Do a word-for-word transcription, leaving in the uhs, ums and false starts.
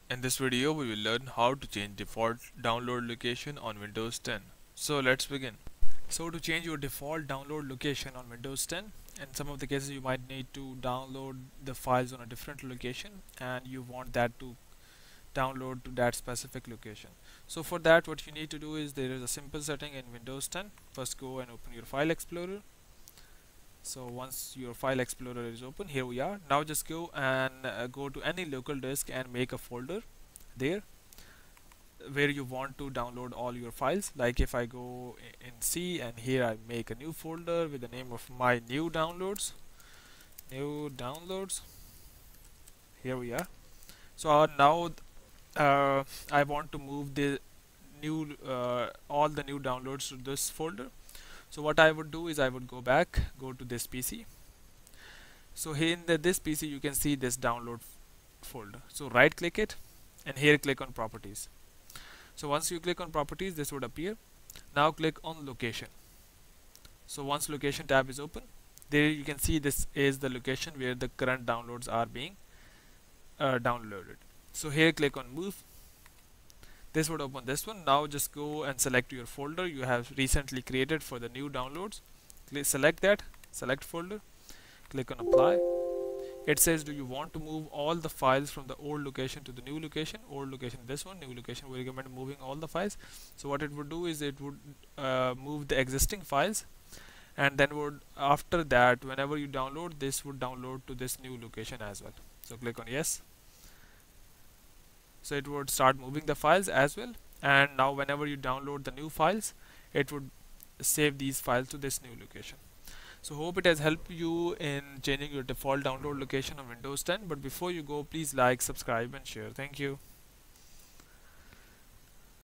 In this video, we will learn how to change default download location on Windows ten. So let's begin. So to change your default download location on Windows ten, in some of the cases you might need to download the files on a different location and you want that to download to that specific location. So for that, what you need to do is there is a simple setting in Windows ten. First go and open your file explorer. So once your file explorer is open, here we are. Now just go and uh, go to any local disk and make a folder there where you want to download all your files. Like if I go in C and here I make a new folder with the name of my new downloads new downloads here we are. So uh, now uh, I want to move the new uh, all the new downloads to this folder. So what I would do is I would go back, go to this P C. So here in the, this P C you can see this download folder. So right click it and here click on properties. So once you click on properties, this would appear. Now click on location. So once location tab is open, there you can see this is the location where the current downloads are being uh, downloaded. So here click on move. This would open this one. Now just go and select your folder you have recently created for the new downloads. Click, select that, select folder, click on apply. It says, do you want to move all the files from the old location to the new location? Old location this one, new location we recommend moving all the files. So what it would do is it would uh, move the existing files, and then would after that whenever you download, this would download to this new location as well. So click on yes. So it would start moving the files as well, and now whenever you download the new files, it would save these files to this new location. So hope it has helped you in changing your default download location on Windows ten. But before you go, please like, subscribe and share. Thank you.